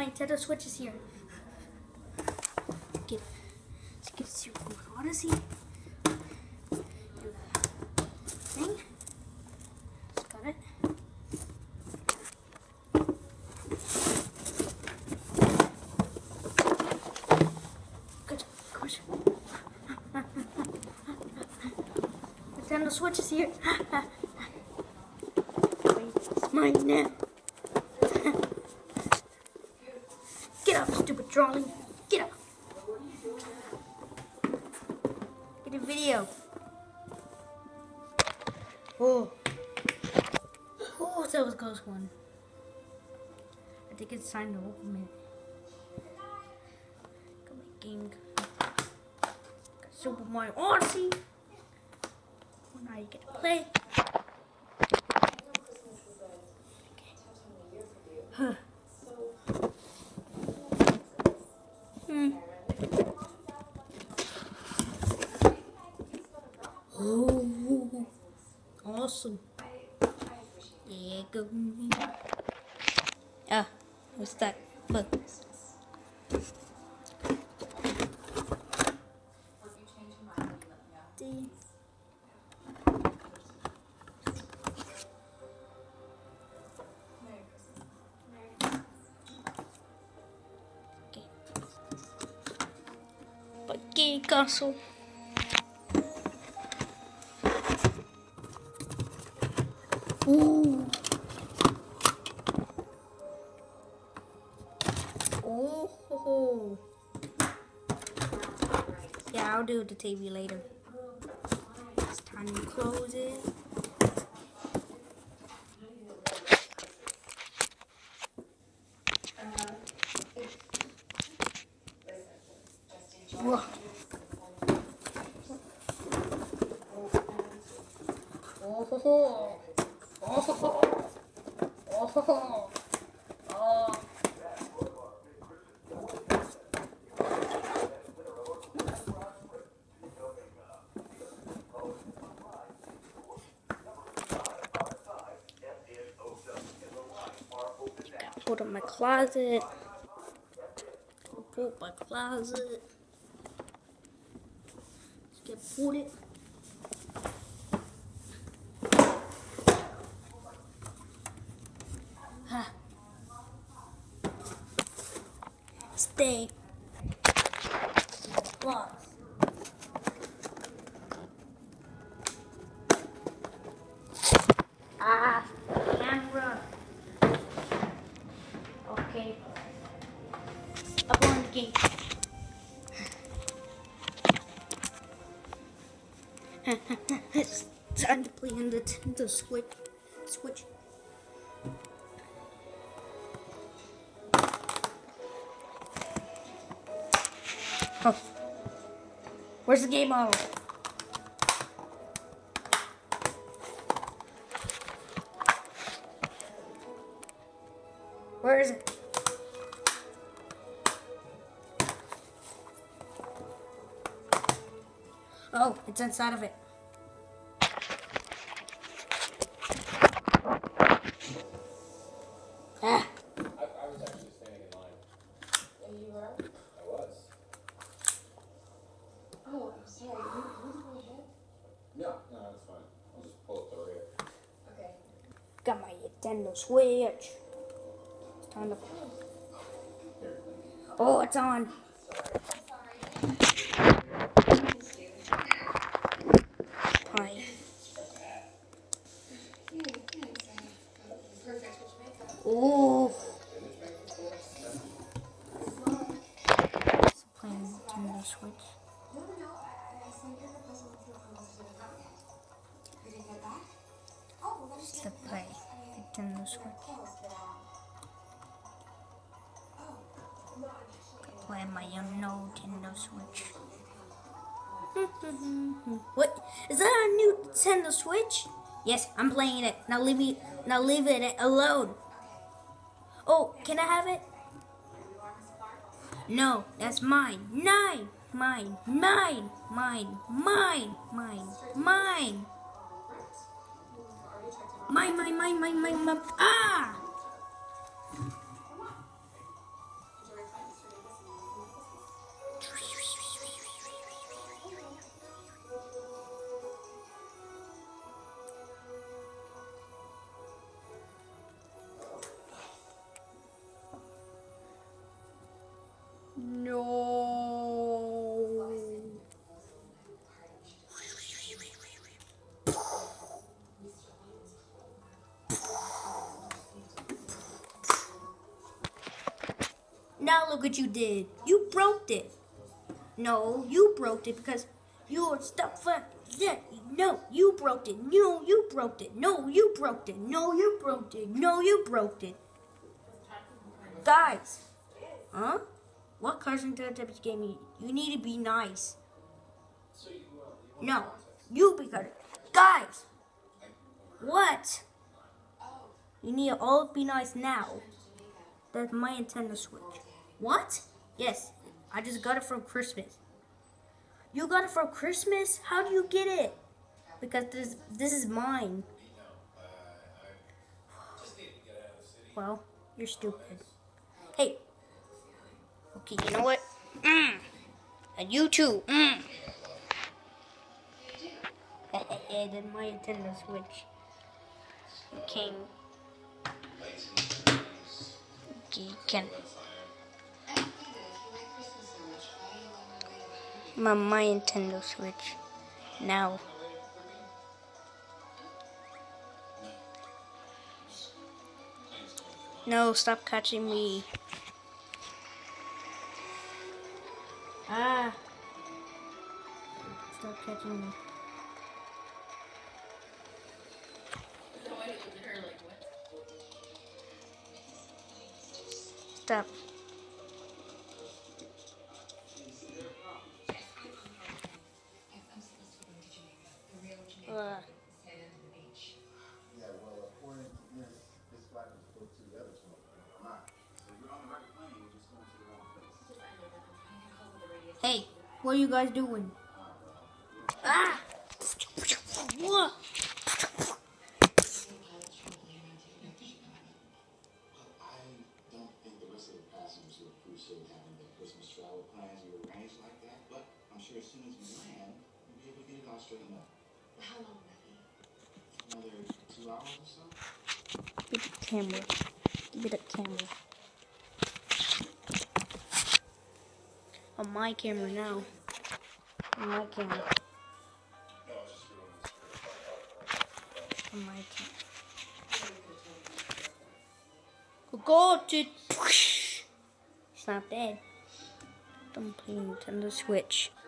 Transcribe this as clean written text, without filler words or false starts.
My Nintendo Switch is here. Let's get Super Mario Odyssey. Thing. Just got it. Good. Gosh. Nintendo Switch is here. It's mine now. Get up, stupid trolley. Get up. Get a video. Oh, that was a close one. I think it's time to open it. Got my game. Got Super Mario Odyssey. Now you get to play. Huh. Oh, awesome. Yeah, go. Ah, what's that? Look. Okay, castle. Ooh. Oh. Yeah, I'll do the TV later. It's time to close it. Whoa. Oh. Put in my closet. Put my closet. Just put it. Stay. Lost. Camera. Okay. Up on the gate. It's time to play on the Switch. Oh. Where's the game model? Where is it? Oh, it's inside of it. Ah. I was actually standing in line. And you were? I was. Oh, I'm sorry. You go ahead. No, that's fine. I'll just pull up the rear. Okay. Got my Nintendo Switch. It's time to. Oh, it's on. Hi. Oh. It's playing Nintendo Switch. Just to play Nintendo Switch. Play my Nintendo Switch. What? Is that a new Nintendo Switch? Yes, I'm playing it. Now leave it alone. Oh, can I have it? No, that's mine. Mine. Ah! Now look what you did. You broke it. No, you broke it because you're stuck for that. No, you broke it. No, you broke it. No, you broke it. No, you broke it. No, you broke it. Guys. Huh? What Carson Teletubbies gave me? You need to be nice. No, you be good. Guys. What? You need to all be nice now. That's my Nintendo Switch. What? Yes, I just got it from Christmas. You got it from Christmas? How do you get it? Because this is mine. Well, you're stupid. Hey. Okay, you know what? And you too. And then my Nintendo Switch. King. Can my Nintendo Switch now. No, stop catching me. Ah, stop catching me. Stop. Yeah, well, according to this flight was booked to the other 12. I'm not. So you're on the right plane, you're just going to the wrong place. Hey, what are you guys doing? Ah! What? I don't think the rest of the passengers will appreciate having their Christmas travel plans rearranged like that, but I'm sure as soon as we land, we'll be able to get it all straightened up. How long will that be? Another 2 hours or so? Give me the camera. Give me the camera. On my camera now. On my camera. On my camera. Got it. It's not dead. I'm playing Nintendo Switch.